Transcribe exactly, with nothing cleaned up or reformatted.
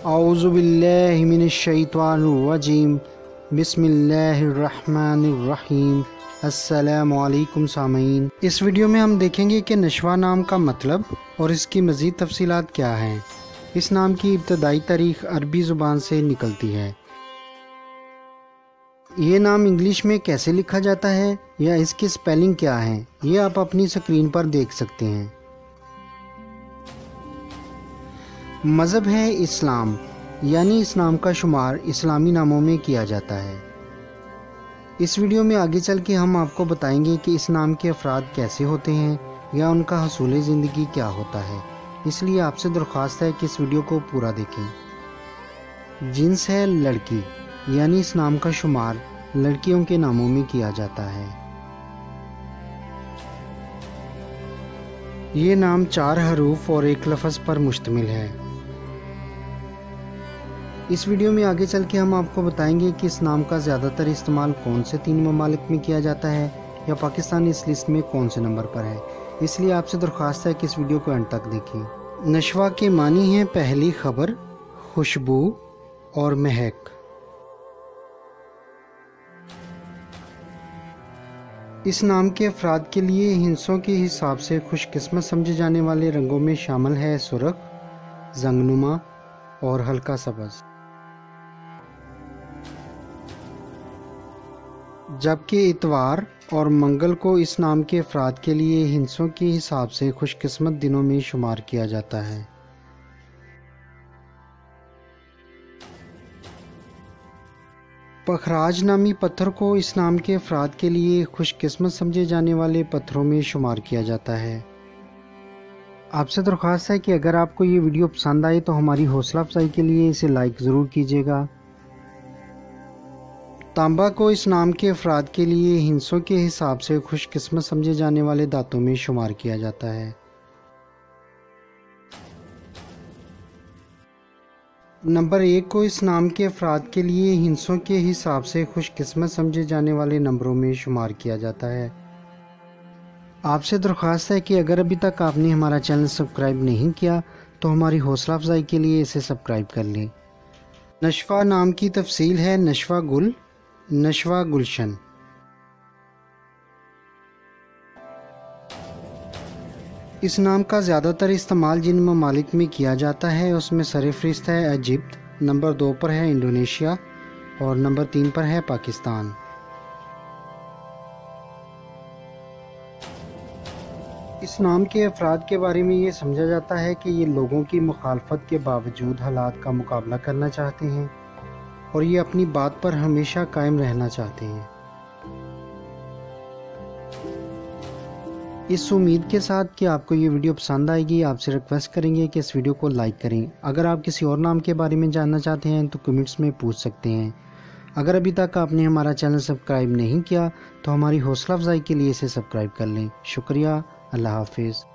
اعوذ باللہ من الشیطان الرجیم بسم اللہ الرحمن الرحیم۔ السلام علیکم سامعین، اس ویڈیو میں ہم دیکھیں گے کہ نشوہ نام کا مطلب اور اس کی مزید تفصیلات کیا ہیں۔ اس نام کی ابتدائی تاریخ عربی زبان سے نکلتی ہے۔ یہ نام انگلش میں کیسے لکھا جاتا ہے یا اس کی سپیلنگ کیا ہے، یہ آپ اپنی سکرین پر دیکھ سکتے ہیں۔ مذہب ہے اسلام، یعنی اس نام کا شمار اسلامی ناموں میں کیا جاتا ہے۔ اس ویڈیو میں آگے چل کے ہم آپ کو بتائیں گے کہ اس نام کے افراد کیسے ہوتے ہیں یا ان کا حصول زندگی کیا ہوتا ہے، اس لیے آپ سے درخواست ہے کہ اس ویڈیو کو پورا دیکھیں۔ جنس ہے لڑکی، یعنی اس نام کا شمار لڑکیوں کے ناموں میں کیا جاتا ہے۔ یہ نام چار حروف اور ایک لفظ پر مشتمل ہے۔ اس ویڈیو میں آگے چل کے ہم آپ کو بتائیں گے کہ اس نام کا زیادہ تر استعمال کون سے تین ممالک میں کیا جاتا ہے یا پاکستان اس لسٹ میں کون سے نمبر پر ہے، اس لیے آپ سے درخواست ہے کہ اس ویڈیو کو اینڈ تک دیکھیں۔ نشوہ کے معنی ہیں پہلی خبر، خوشبو اور مہک۔ اس نام کے افراد کے لیے ہندسوں کے حساب سے خوش قسمت سمجھے جانے والے رنگوں میں شامل ہے سرخ، زنگنما اور ہلکا سبز، جبکہ اتوار اور منگل کو اس نام کے افراد کے لیے ہندسوں کے حساب سے خوش قسمت دنوں میں شمار کیا جاتا ہے۔ پخراج نامی پتھر کو اس نام کے افراد کے لیے خوش قسمت سمجھے جانے والے پتھروں میں شمار کیا جاتا ہے۔ آپ سے درخواست ہے کہ اگر آپ کو یہ ویڈیو پسند آئے تو ہماری حوصلہ افزائی کے لیے اسے لائک ضرور کیجیے گا۔ تانبا کو اس نام کے افراد کے لیے ہندسوں کے حساب سے خوش قسمت سمجھے جانے والے دھاتوں میں شمار کیا جاتا ہے۔ نمبر ایک کو اس نام کے افراد کے لیے ہندسوں کے حساب سے خوش قسمت سمجھے جانے والے نمبروں میں شمار کیا جاتا ہے۔ آپ سے درخواست ہے کہ اگر ابھی تک آپ نے ہمارا چینل سبسکرائب نہیں کیا تو ہماری حوصلہ افزائی کے لیے اسے سبسکرائب کر لیں۔ نشوہ نام کی تفصیل ہے نشوہ گل، نشوہ گلشن۔ اس نام کا زیادہ تر استعمال جن ممالک میں کیا جاتا ہے اس میں سر فہرست ہے ایجپٹ، نمبر دو پر ہے انڈونیشیا اور نمبر تین پر ہے پاکستان۔ اس نام کے افراد کے بارے میں یہ سمجھا جاتا ہے کہ یہ لوگوں کی مخالفت کے باوجود حالات کا مقابلہ کرنا چاہتے ہیں اور یہ اپنی بات پر ہمیشہ قائم رہنا چاہتے ہیں۔ اس امید کے ساتھ کہ آپ کو یہ ویڈیو پسند آئے گی، آپ سے ریکویسٹ کریں گے کہ اس ویڈیو کو لائک کریں۔ اگر آپ کسی اور نام کے بارے میں جاننا چاہتے ہیں تو کمنٹس میں پوچھ سکتے ہیں۔ اگر ابھی تک آپ نے ہمارا چینل سبسکرائب نہیں کیا تو ہماری حوصلہ افزائی کے لیے اسے سبسکرائب کر لیں۔ شکریہ، اللہ حافظ۔